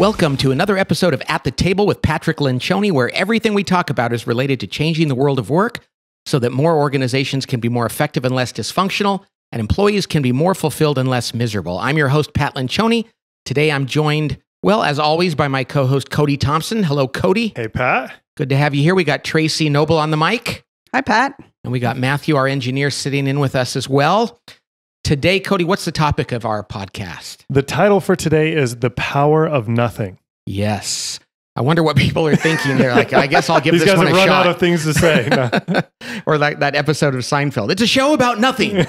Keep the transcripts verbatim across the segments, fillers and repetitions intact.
Welcome to another episode of At the Table with Patrick Lencioni, where everything we talk about is related to changing the world of work so that more organizations can be more effective and less dysfunctional, and employees can be more fulfilled and less miserable. I'm your host, Pat Lencioni. Today I'm joined, well, as always, by my co-host, Cody Thompson. Hello, Cody. Hey, Pat. Good to have you here. We got Tracy Noble on the mic. Hi, Pat. And we got Matthew, our engineer, sitting in with us as well. Today, Cody, what's the topic of our podcast? The title for today is The Power of Nothing. Yes. I wonder what people are thinking. They're like, I guess I'll give These this guys one have a run shot. out of things to say. No. Or like that episode of Seinfeld. It's a show about nothing.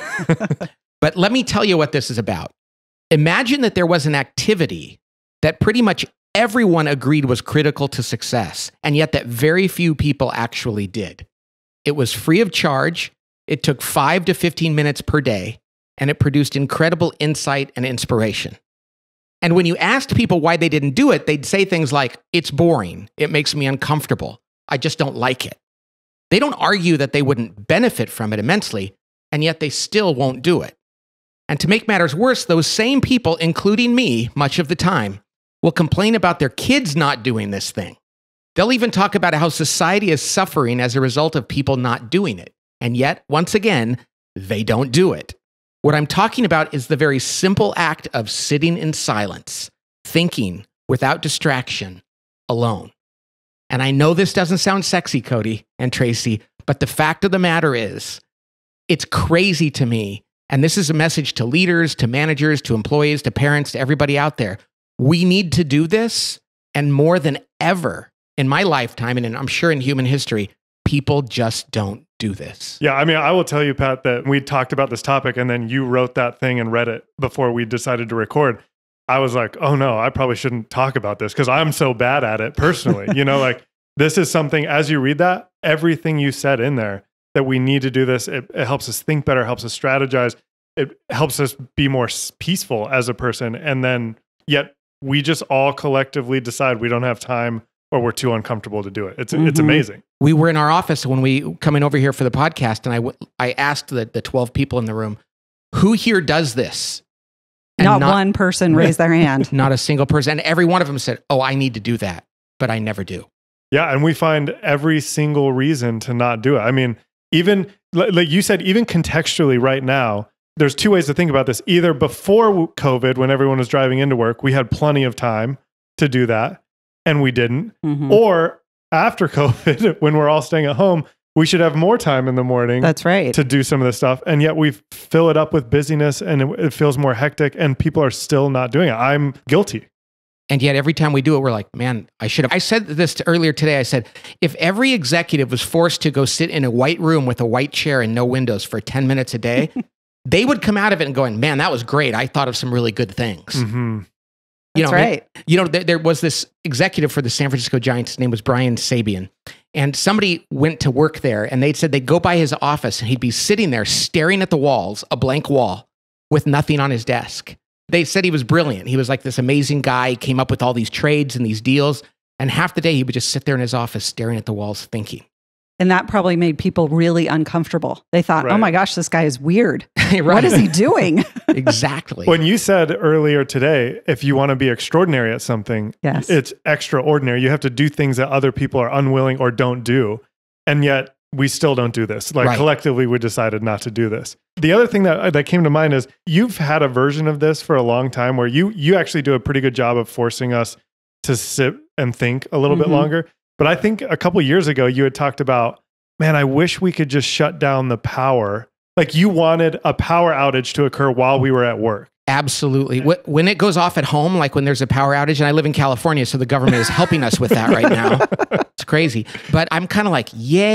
But let me tell you what this is about. Imagine that there was an activity that pretty much everyone agreed was critical to success, and yet that very few people actually did. It was free of charge. It took five to fifteen minutes per day, and it produced incredible insight and inspiration. And when you asked people why they didn't do it, they'd say things like, it's boring, it makes me uncomfortable, I just don't like it. They don't argue that they wouldn't benefit from it immensely, and yet they still won't do it. And to make matters worse, those same people, including me, much of the time, will complain about their kids not doing this thing. They'll even talk about how society is suffering as a result of people not doing it. And yet, once again, they don't do it. What I'm talking about is the very simple act of sitting in silence, thinking without distraction, alone. And I know this doesn't sound sexy, Cody and Tracy, but the fact of the matter is, it's crazy to me. And this is a message to leaders, to managers, to employees, to parents, to everybody out there. We need to do this. And more than ever in my lifetime, and in, I'm sure in human history, people just don't do this. Yeah, I mean, I will tell you, Pat, that we talked about this topic and then you wrote that thing and read it before we decided to record. I was like, oh no, I probably shouldn't talk about this because I'm so bad at it personally. You know, like this is something, as you read that, everything you said in there, that we need to do this. It, it helps us think better, helps us strategize. It helps us be more peaceful as a person. And then yet we just all collectively decide we don't have time or we're too uncomfortable to do it. It's mm-hmm. it's amazing. We were in our office when we coming over here for the podcast, and I, w- I asked the, the twelve people in the room, who here does this? And not, not one person raised their hand. Not a single person. And every one of them said, oh, I need to do that, but I never do. Yeah, and we find every single reason to not do it. I mean, even, like you said, even contextually right now, there's two ways to think about this. Either before COVID, when everyone was driving into work, we had plenty of time to do that, and we didn't. Mm-hmm. Or after COVID, when we're all staying at home, we should have more time in the morning. That's right. To do some of this stuff. And yet we fill it up with busyness and it, it feels more hectic and people are still not doing it. I'm guilty. And yet every time we do it, we're like, man, I should have. I said this to earlier today. I said, if every executive was forced to go sit in a white room with a white chair and no windows for ten minutes a day, they would come out of it and going, man, that was great. I thought of some really good things. Mm-hmm. You That's know, right. You know, there, there was this executive for the San Francisco Giants. His name was Brian Sabian. And somebody went to work there and they said they'd go by his office and he'd be sitting there staring at the walls, a blank wall, with nothing on his desk. They said he was brilliant. He was like this amazing guy. He came up with all these trades and these deals. And half the day he would just sit there in his office staring at the walls thinking. And that probably made people really uncomfortable. They thought, right. oh my gosh, this guy is weird. Right. What is he doing? Exactly. When you said earlier today, if you want to be extraordinary at something, yes. it's extraordinary. You have to do things that other people are unwilling or don't do. And yet we still don't do this. Like right. Collectively, we decided not to do this. The other thing that, that came to mind is you've had a version of this for a long time where you, you actually do a pretty good job of forcing us to sit and think a little mm-hmm. bit longer. But I think a couple years ago, you had talked about, man, I wish we could just shut down the power. Like you wanted a power outage to occur while we were at work. Absolutely. When it goes off at home, like when there's a power outage, and I live in California, so the government is helping us with that right now. It's crazy. But I'm kind of like,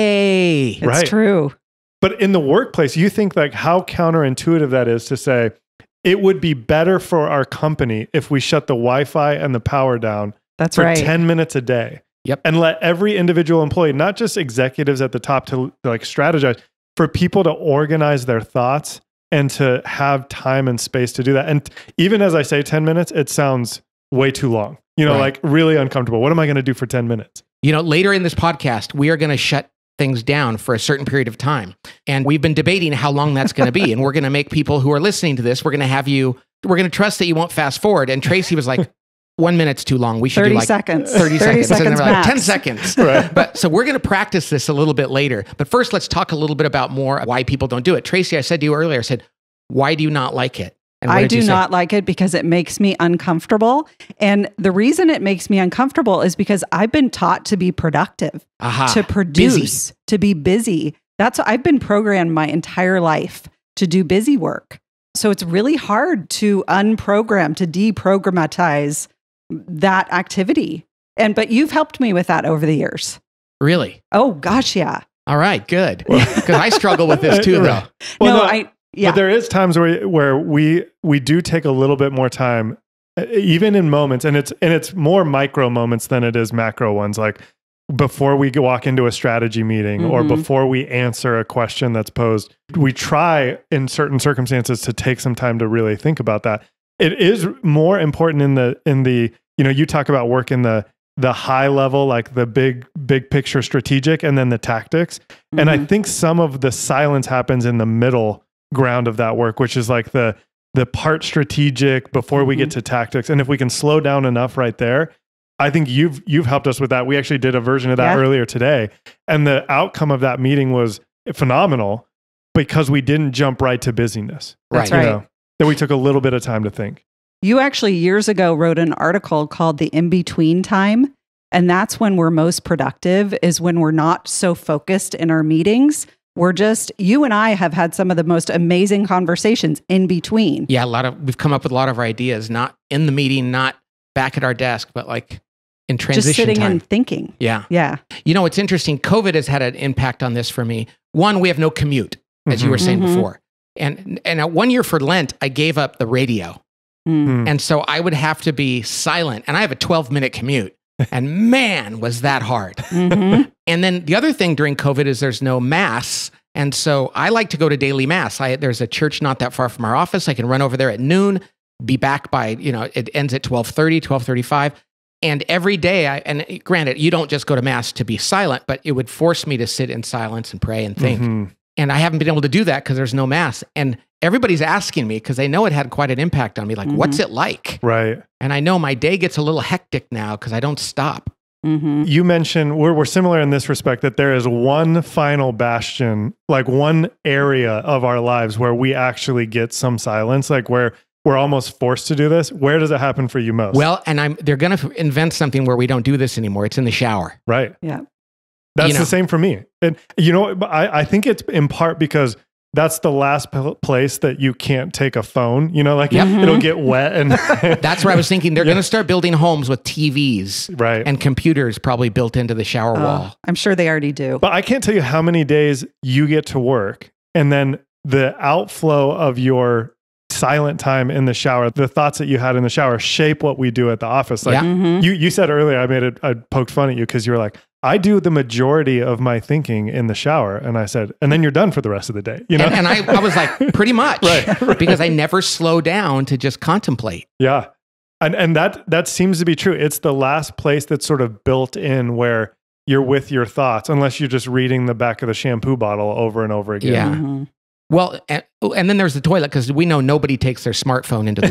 yay. It's right. true. But in the workplace, you think like how counterintuitive that is to say, it would be better for our company if we shut the Wi-Fi and the power down That's for right. ten minutes a day. Yep. And let every individual employee, not just executives at the top, to like strategize, for people to organize their thoughts and to have time and space to do that. And even as I say ten minutes, it sounds way too long. You know, right. like really uncomfortable. What am I going to do for ten minutes? You know, later in this podcast, we are going to shut things down for a certain period of time. And we've been debating how long that's going to be. And we're going to make people who are listening to this, we're going to have you, we're going to trust that you won't fast forward. And Tracy was like, one minute's too long. We should thirty do like seconds. thirty, thirty seconds. And then seconds we're like, max. ten seconds. Right. But so we're going to practice this a little bit later. But first, let's talk a little bit about more why people don't do it. Tracy, I said to you earlier, I said, why do you not like it? And what I did you do say? not like it because it makes me uncomfortable. And the reason it makes me uncomfortable is because I've been taught to be productive, Aha. to produce, Busy. to be busy. That's I've been programmed my entire life to do busy work. So it's really hard to unprogram, to deprogrammatize that activity. And but you've helped me with that over the years. Really? Oh gosh, yeah. All right, good. Because I struggle with this too, though. Well, no, no, I yeah. But there is times where where we we do take a little bit more time, uh, even in moments, and it's and it's more micro moments than it is macro ones. Like before we go walk into a strategy meeting, or Mhm. before we answer a question that's posed, we try in certain circumstances to take some time to really think about that. It is more important in the in the you know you talk about work in the the high level, like the big big picture strategic, and then the tactics. And I Mhm. think some of the silence happens in the middle ground of that work, which is like the the part strategic before we get to tactics. And if we can slow down enough right there, I think you've you've helped us with that. We actually did a version of that Yeah. earlier today, and the outcome of that meeting was phenomenal because we didn't jump right to busyness. That's Right. right. You know, that we took a little bit of time to think. You actually years ago wrote an article called The In-Between Time. And that's when we're most productive, is when we're not so focused in our meetings. We're just, you and I have had some of the most amazing conversations in between. Yeah, a lot of we've come up with a lot of our ideas, not in the meeting, not back at our desk, but like in transition Just sitting time. and thinking. Yeah. Yeah. You know, it's interesting. COVID has had an impact on this for me. One, we have no commute, as you Mhm. were saying Mhm. before. And and at one year for Lent, I gave up the radio. Mm. Hmm. And so I would have to be silent. And I have a twelve minute commute. And man, was that hard. Mhm. And then the other thing during COVID is there's no mass. And so I like to go to daily mass. I, there's a church not that far from our office. I can run over there at noon, be back by, you know, it ends at twelve thirty, twelve thirty-five. And every day, I, and granted, you don't just go to mass to be silent, but it would force me to sit in silence and pray and think. Mhm. And I haven't been able to do that because there's no mass. And everybody's asking me because they know it had quite an impact on me. Like, Mhm. what's it like? Right. And I know my day gets a little hectic now because I don't stop. Mhm. You mentioned we're, we're similar in this respect that there is one final bastion, like one area of our lives where we actually get some silence, like where we're almost forced to do this. Where does it happen for you most? Well, and I'm they're going to invent something where we don't do this anymore. It's in the shower. right. Yeah. That's You know. the same for me. And you know, I, I think it's in part because that's the last p- place that you can't take a phone. You know, like Yep. it'll get wet and That's where I was thinking they're Yeah. going to start building homes with T Vs right. and computers probably built into the shower Oh, wall. I'm sure they already do. But I can't tell you how many days you get to work and then the outflow of your silent time in the shower, the thoughts that you had in the shower shape what we do at the office. Like Yeah. Mhm. you, you said earlier, I made it, I poked fun at you because you were like, I do the majority of my thinking in the shower. And I said, and then you're done for the rest of the day. You know? And, and I, I was like, pretty much, Right, right. because I never slow down to just contemplate. Yeah. And and that that seems to be true. It's the last place that's sort of built in where you're with your thoughts, unless you're just reading the back of the shampoo bottle over and over again. Yeah. Mhm. Well, and, and then there's the toilet because we know nobody takes their smartphone into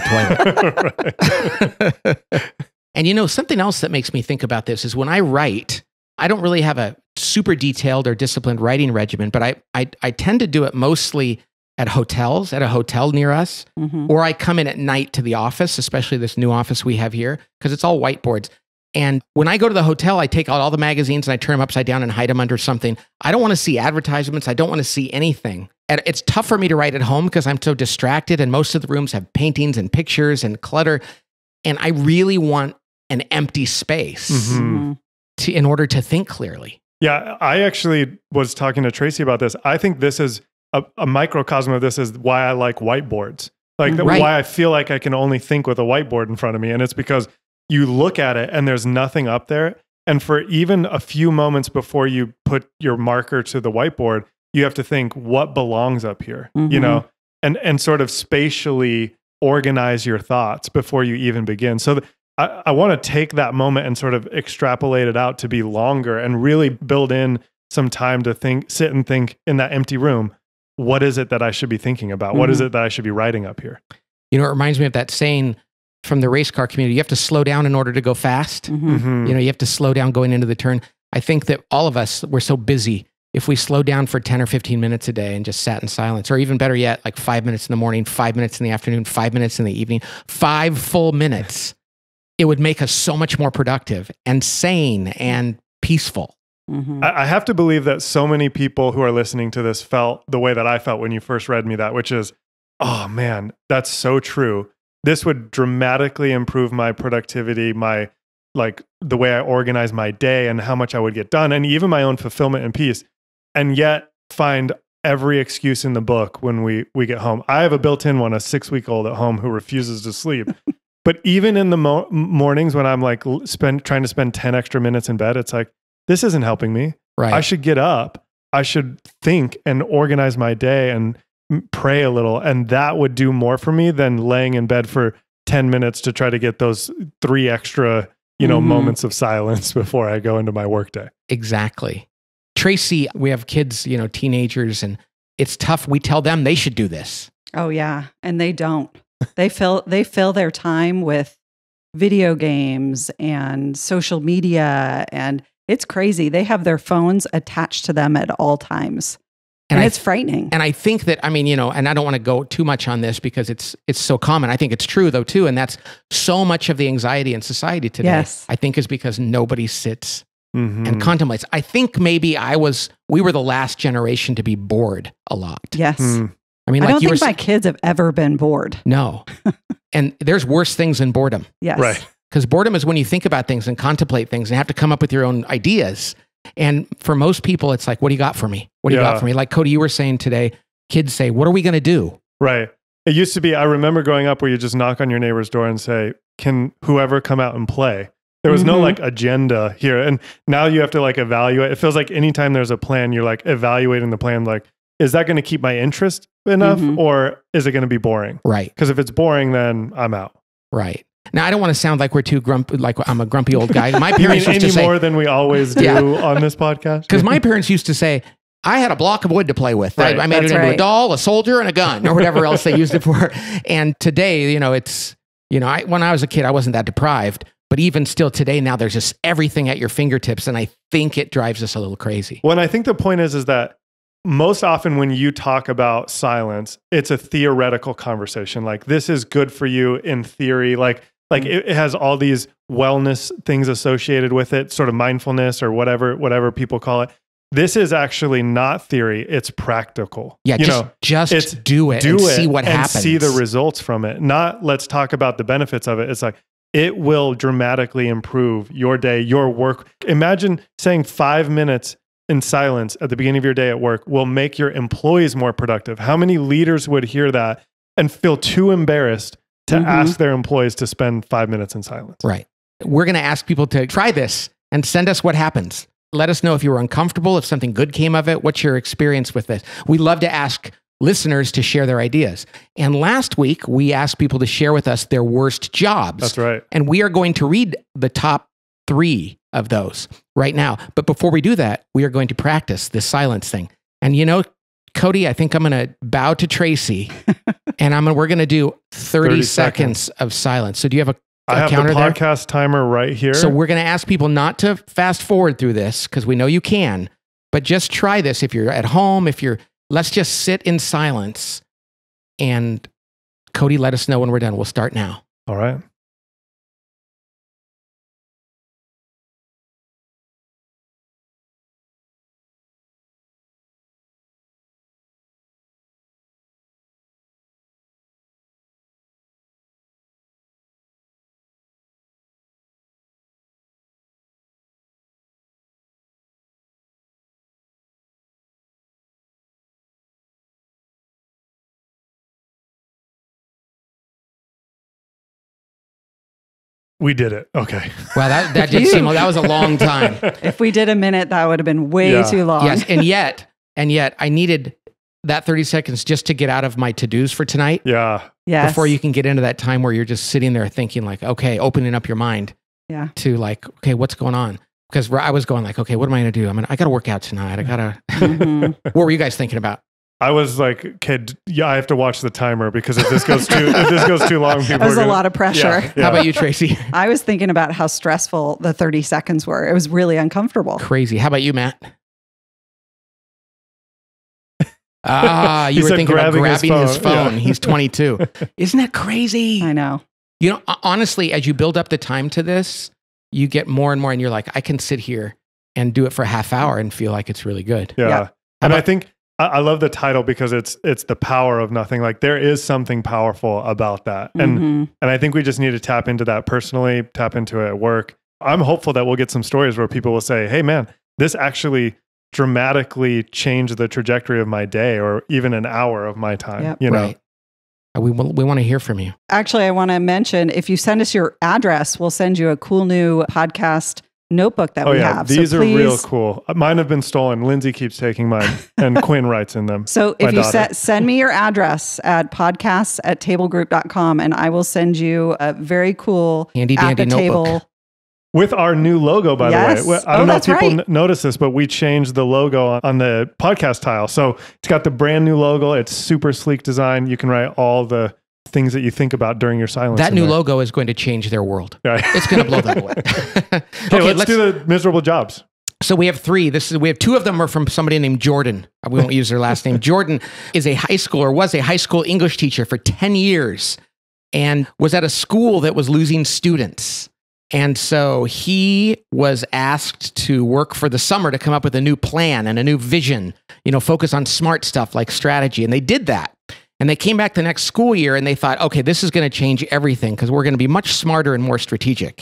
the toilet. Right. And you know, something else that makes me think about this is when I write, I don't really have a super detailed or disciplined writing regimen, but I, I, I tend to do it mostly at hotels, at a hotel near us, Mhm. or I come in at night to the office, especially this new office we have here, because it's all whiteboards. And when I go to the hotel, I take out all the magazines and I turn them upside down and hide them under something. I don't want to see advertisements. I don't want to see anything. And it's tough for me to write at home because I'm so distracted and most of the rooms have paintings and pictures and clutter. And I really want an empty space Mhm. Mhm. to, in order to think clearly. Yeah, I actually was talking to Tracy about this. I think this is a, a microcosm of this is why I like whiteboards. Like the, Right. why I feel like I can only think with a whiteboard in front of me. And it's because you look at it and there's nothing up there. And for even a few moments before you put your marker to the whiteboard, you have to think what belongs up here, you Mhm. know, and, and sort of spatially organize your thoughts before you even begin. So th- I, I want to take that moment and sort of extrapolate it out to be longer and really build in some time to think, sit and think in that empty room. What is it that I should be thinking about? What is Mhm. it that I should be writing up here? You know, it reminds me of that saying, from the race car community. You have to slow down in order to go fast. Mhm. Mhm. You know, you have to slow down going into the turn. I think that all of us, we're so busy. If we slow down for ten or fifteen minutes a day and just sat in silence, or even better yet, like five minutes in the morning, five minutes in the afternoon, five minutes in the evening, five full minutes, it would make us so much more productive and sane and peaceful. Mhm. I I have to believe that so many people who are listening to this felt the way that I felt when you first read me that, which is, oh man, that's so true. This would dramatically improve my productivity, my like the way I organize my day and how much I would get done, and even my own fulfillment and peace. And yet find every excuse in the book when we we get home. I have a built-in one, a six-week-old at home who refuses to sleep. But even in the mo- mornings when I'm like l- spend trying to spend ten extra minutes in bed, it's like, this isn't helping me. Right. I should get up. I should think and organize my day and m- pray a little. And that would do more for me than laying in bed for ten minutes to try to get those three extra, you know, Mhm. moments of silence before I go into my workday. Exactly. Tracy, we have kids, you know, teenagers, and it's tough. We tell them they should do this. Oh yeah, and they don't. They fill they fill their time with video games and social media, and it's crazy. They have their phones attached to them at all times. And, And I- it's frightening. And I think that, I mean, you know, and I don't want to go too much on this because it's it's so common. I think it's true though too, and that's so much of the anxiety in society today. Yes. I think is because nobody sits Mhm. and contemplates. I think maybe I was, we were the last generation to be bored a lot. Yes. Mm. I mean, I like don't you think were my s- kids have ever been bored. no. And there's worse things than boredom. Yes. Right. Because boredom is when you think about things and contemplate things and have to come up with your own ideas. And for most people, it's like, what do you got for me? What do you Yeah. got for me? Like Cody, you were saying today, kids say, what are we going to do? Right. It used to be, I remember growing up where you just knock on your neighbor's door and say, can whoever come out and play? There was no Mhm. like agenda here. And now you have to like evaluate. It feels like anytime there's a plan, you're like evaluating the plan. Like, is that going to keep my interest enough Mhm. or is it going to be boring? Right, Because if it's boring, then I'm out. right. Now, I don't want to sound like we're too grumpy, like I'm a grumpy old guy. My You mean parents used any to say, more than we always do Yeah. on this podcast? because my parents used to say, I had a block of wood to play with. Right. I, I made That's it into a right. doll, a soldier, and a gun, or whatever else they used it for. And today, you know, it's, you know, I, when I was a kid, I wasn't that deprived. But even still today, now there's just everything at your fingertips. And I think it drives us a little crazy. Well, and I think the point is, is that most often when you talk about silence, it's a theoretical conversation. Like this is good for you in theory. Like, like it, it has all these wellness things associated with it, sort of mindfulness or whatever, whatever people call it. This is actually not theory. It's practical. Yeah, you just, know, just it's do it do and it see what and happens. see the results from it. Not let's talk about the benefits of it. It's like, it will dramatically improve your day, your work. Imagine saying five minutes in silence at the beginning of your day at work will make your employees more productive. How many leaders would hear that and feel too embarrassed to Mhm. ask their employees to spend five minutes in silence? Right. We're going to ask people to try this and send us what happens. Let us know if you were uncomfortable, if something good came of it. What's your experience with this? We love to ask listeners to share their ideas. And last week, we asked people to share with us their worst jobs. That's right. And we are going to read the top three of those right now. But before we do that, we are going to practice this silence thing. And you know, Cody, I think I'm going to bow to Tracy and I'm gonna, we're going to do thirty, thirty seconds. seconds. of silence. So do you have a, a I have the counter there? podcast timer right here. So we're going to ask people not to fast forward through this because we know you can, but just try this if you're at home, if you're, let's just sit in silence. And Cody, let us know when we're done. We'll start now. All right. We did it. Okay. Wow, that, that did seem, that was a long time. If we did a minute, that would have been way Yeah. too long. Yes. And yet, and yet I needed that thirty seconds just to get out of my to-dos for tonight Yeah. Yes. before you can get into that time where you're just sitting there thinking like, okay, opening up your mind Yeah. to like, okay, what's going on? Because I was going like, okay, what am I going to do? I'm gonna, I got to work out tonight. I got to, Mhm. what were you guys thinking about? I was like, okay, yeah, I have to watch the timer because if this goes too if this goes too long, people That was are a gonna, lot of pressure. Yeah, yeah. How about you, Tracy? I was thinking about how stressful the thirty seconds were. It was really uncomfortable. Crazy. How about you, Matt? Ah, you He were said thinking grabbing about his grabbing his phone. phone. Yeah. He's twenty-two. Isn't that crazy? I know. You know, honestly, as you build up the time to this, you get more and more, and you're like, I can sit here and do it for a half hour and feel like it's really good. Yeah. Yeah. And I about- think I, I love the title because it's it's the power of nothing. Like there is something powerful about that. And Mhm. and I think we just need to tap into that personally, tap into it at work. I'm hopeful that we'll get some stories where people will say, hey man, this actually dramatically changed the trajectory of my day or even an hour of my time. Yep. You know? Right. Uh, We, we want to hear from you. Actually, I want to mention if you send us your address, we'll send you a cool new podcast notebook that Oh we yeah, have. these so are please, real cool. Mine have been stolen. Lindsay keeps taking mine and Quinn writes in them. So My if you daughter. se- send me your address at podcasts at tablegroup dot com and I will send you a very cool Handy at dandy the notebook. table. With our new logo, by Yes. the way. I Oh, don't know if that's people right. n- notice this, but we changed the logo on, on the podcast tile. So it's got the brand new logo. It's super sleek design. You can write all the things that you think about during your silence. That in new there. logo is going to change their world. Right. It's going to blow them away. Okay, let's, do the miserable jobs. So we have three. This is we have two of them are from somebody named Jordan. We won't use their last name. Jordan is a high school or was a high school English teacher for ten years and was at a school that was losing students. And so he was asked to work for the summer to come up with a new plan and a new vision, you know, focus on smart stuff like strategy. And they did that. And they came back the next school year and they thought, okay, this is going to change everything because we're going to be much smarter and more strategic.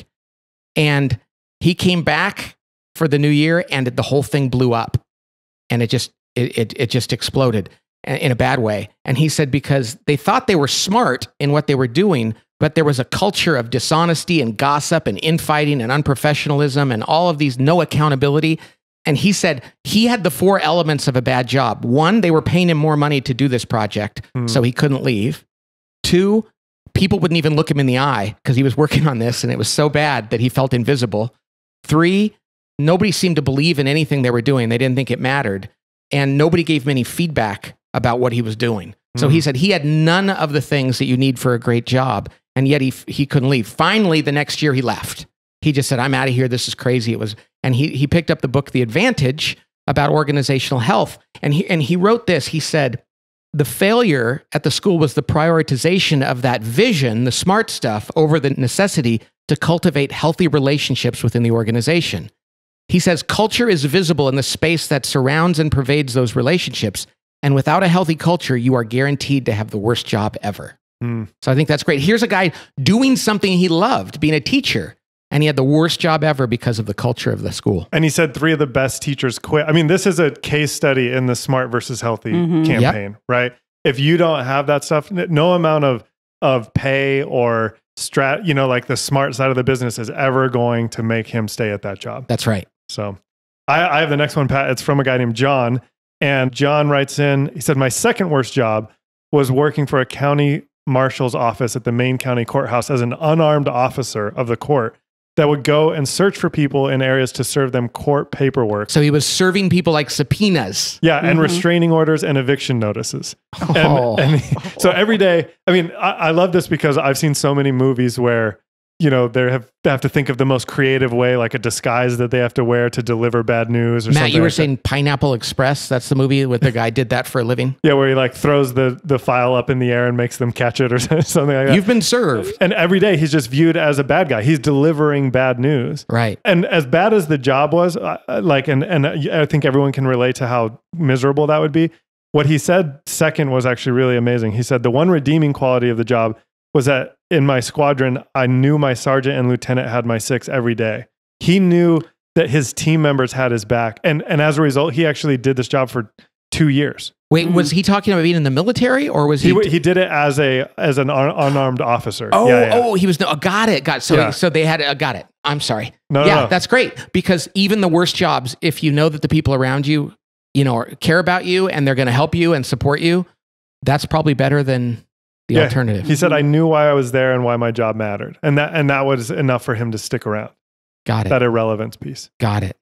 And he came back for the new year and the whole thing blew up. And it just, it, it, it just exploded in a bad way. And he said, because they thought they were smart in what they were doing, but there was a culture of dishonesty and gossip and infighting and unprofessionalism and all of these no accountability. And he said he had the four elements of a bad job. One, they were paying him more money to do this project, Hmm. so he couldn't leave. Two, people wouldn't even look him in the eye because he was working on this and it was so bad that he felt invisible. Three, nobody seemed to believe in anything they were doing. They didn't think it mattered. And nobody gave him any feedback about what he was doing. So he Mhm. said he had none of the things that you need for a great job. And yet he, he couldn't leave. Finally, the next year he left. He just said, I'm out of here. This is crazy. It was, and he, he picked up the book, The Advantage, about organizational health. And he, and he wrote this. He said, the failure at the school was the prioritization of that vision, the smart stuff, over the necessity to cultivate healthy relationships within the organization. He says, culture is visible in the space that surrounds and pervades those relationships. And without a healthy culture, you are guaranteed to have the worst job ever. Hmm. So I think that's great. Here's a guy doing something he loved, being a teacher, and he had the worst job ever because of the culture of the school. And he said three of the best teachers quit. I mean, this is a case study in the smart versus healthy Mhm. campaign, right? If you don't have that stuff, n- no amount of of pay or strat, you know, like the smart side of the business is ever going to make him stay at that job. That's right. So I, I have the next one, Pat. It's from a guy named John. And John writes in, he said, my second worst job was working for a county marshal's office at the Maine County Courthouse as an unarmed officer of the court that would go and search for people in areas to serve them court paperwork. So he was serving people like subpoenas. Yeah, and Mhm. restraining orders and eviction notices. And, Oh. and so every day, I mean, I, I love this because I've seen so many movies where, you know, they have, they have to think of the most creative way, like a disguise that they have to wear to deliver bad news or Matt, something. you were like that. saying Pineapple Express. That's the movie with the guy did that for a living. Yeah, where he like throws the, the file up in the air and makes them catch it or something like that. You've been served. And every day he's just viewed as a bad guy. He's delivering bad news. Right. And as bad as the job was, uh, like, and, and I think everyone can relate to how miserable that would be. What he said second was actually really amazing. He said, the one redeeming quality of the job was that in my squadron, I knew my sergeant and lieutenant had my six every day. He knew that his team members had his back. And, and as a result, he actually did this job for two years. Wait, was he talking about being in the military or was He, he? w- he did it as a as an un- unarmed officer. oh, Yeah, yeah. oh, he was, no, got it. Got it. So, Yeah. so they had, uh, got it. I'm sorry. No, no, yeah, no. that's great because even the worst jobs, if you know that the people around you, you know, care about you and they're going to help you and support you, that's probably better than the Yeah. alternative. He said, I knew why I was there and why my job mattered. And that and that was enough for him to stick around. Got it. That irrelevance piece. Got it.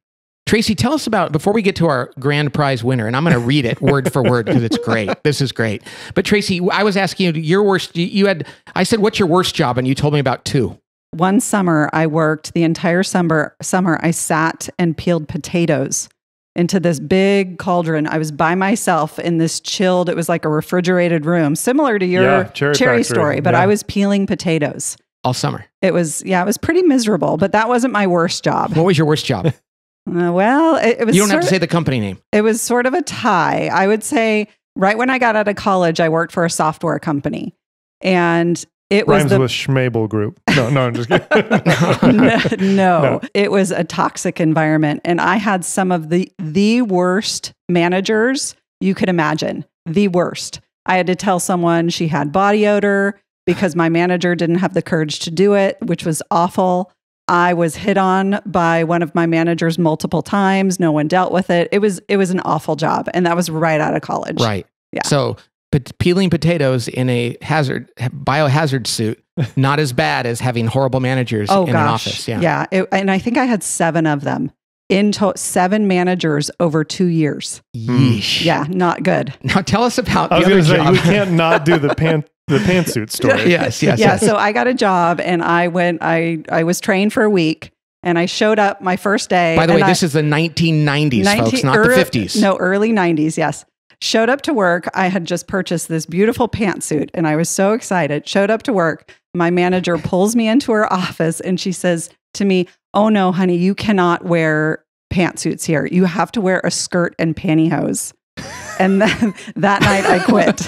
Tracy, tell us about, before we get to our grand prize winner, and I'm going to read it word for word because it's great. This is great. But Tracy, I was asking you, your worst, you had, I said, what's your worst job? And you told me about two. One summer, I worked the entire summer. Summer, I sat and peeled potatoes into this big cauldron. I was by myself in this chilled, it was like a refrigerated room, similar to your Yeah, cherry cherry factory. story, but Yeah. I was peeling potatoes. All summer. It was, yeah, it was pretty miserable, but that wasn't my worst job. What was your worst job? Uh, well, it, it was You don't have sort to say the company name. It was sort of a tie. I would say right when I got out of college, I worked for a software company, and it was Rhymes the with Schmabel Group. No, no, I'm just kidding. no, no, No. it was a toxic environment, and I had some of the the worst managers you could imagine. The worst. I had to tell someone she had body odor because my manager didn't have the courage to do it, which was awful. I was hit on by one of my managers multiple times. No one dealt with it. It was it was an awful job, and that was right out of college. Right. Yeah. So but peeling potatoes in a hazard biohazard suit, not as bad as having horrible managers Oh in gosh. an office. Yeah. Yeah. It- and I think I had seven of them in total, seven managers over two years. Yeesh. Yeah, not good. Now tell us about I was the going other to say, job. you can't not do the pant the pantsuit story. yes, yes, Yeah. yes. So I got a job, and I went. I I was trained for a week, and I showed up my first day. By the way, and I- this is the nineteen nineties, folks, nineteen not the early- fifties. No, early nineties. Yes. Showed up to work. I had just purchased this beautiful pantsuit, and I was so excited. Showed up to work. My manager pulls me into her office, and she says to me, "Oh no, honey, you cannot wear pantsuits here. You have to wear a skirt and pantyhose." And then that night I quit.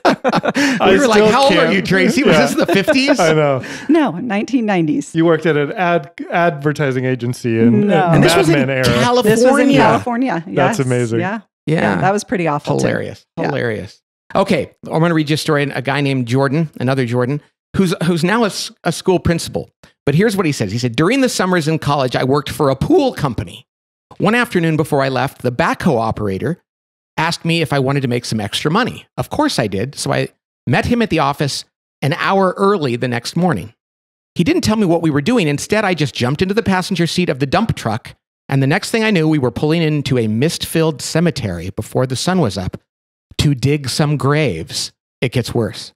I we were like, still how old are can't- you, Tracy? Was Yeah. this the fifties? I know. No, nineteen nineties. You worked at an ad advertising agency in No. uh, And this Mad was in Men era. California. This was in California. That's Yes. amazing. Yeah. Yeah. That was pretty awful. too. Hilarious. Yeah. Hilarious. Okay. I'm going to read you a story. A guy named Jordan, another Jordan, who's, who's now a, s- a school principal. But here's what he says. He said, during the summers in college, I worked for a pool company. One afternoon before I left, the backhoe operator asked me if I wanted to make some extra money. Of course I did. So I met him at the office an hour early the next morning. He didn't tell me what we were doing. Instead, I just jumped into the passenger seat of the dump truck. And the next thing I knew, we were pulling into a mist-filled cemetery before the sun was up to dig some graves. It gets worse.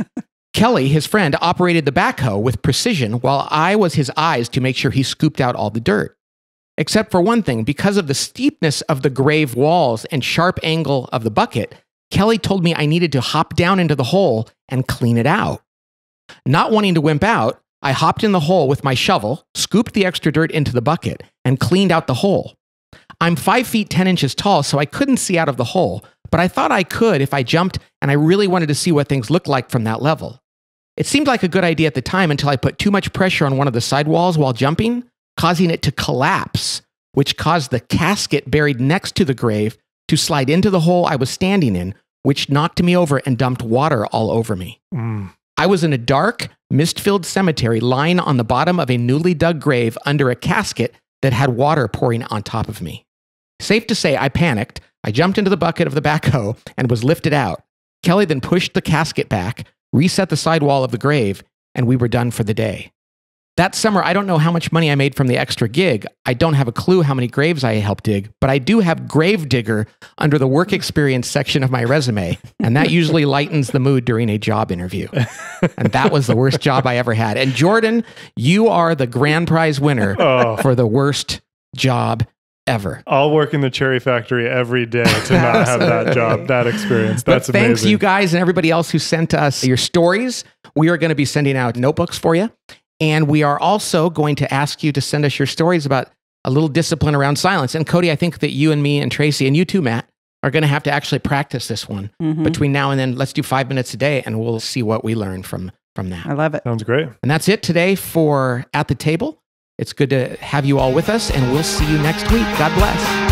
Kelly, his friend, operated the backhoe with precision while I was his eyes to make sure he scooped out all the dirt. Except for one thing, because of the steepness of the grave walls and sharp angle of the bucket, Kelly told me I needed to hop down into the hole and clean it out. Not wanting to wimp out, I hopped in the hole with my shovel, scooped the extra dirt into the bucket, and cleaned out the hole. I'm five feet ten inches tall, so I couldn't see out of the hole, but I thought I could if I jumped, and I really wanted to see what things looked like from that level. It seemed like a good idea at the time until I put too much pressure on one of the sidewalls while jumping, causing it to collapse, which caused the casket buried next to the grave to slide into the hole I was standing in, which knocked me over and dumped water all over me. Mm. I was in a dark, mist-filled cemetery lying on the bottom of a newly dug grave under a casket that had water pouring on top of me. Safe to say, I panicked. I jumped into the bucket of the backhoe and was lifted out. Kelly then pushed the casket back, reset the sidewall of the grave, and we were done for the day. That summer, I don't know how much money I made from the extra gig. I don't have a clue how many graves I helped dig, but I do have grave digger under the work experience section of my resume, and that usually lightens the mood during a job interview. And that was the worst job I ever had. And Jordan, you are the grand prize winner Oh. for the worst job ever. I'll work in the cherry factory every day to not have that job, that experience. That's but thanks amazing. you guys and everybody else who sent us your stories. We are going to be sending out notebooks for you. And we are also going to ask you to send us your stories about a little discipline around silence. And Cody, I think that you and me and Tracy and you too, Matt, are going to have to actually practice this one Mhm. between now and then. Let's do five minutes a day and we'll see what we learn from, from that. I love it. Sounds great. And that's it today for At the Table. It's good to have you all with us and we'll see you next week. God bless.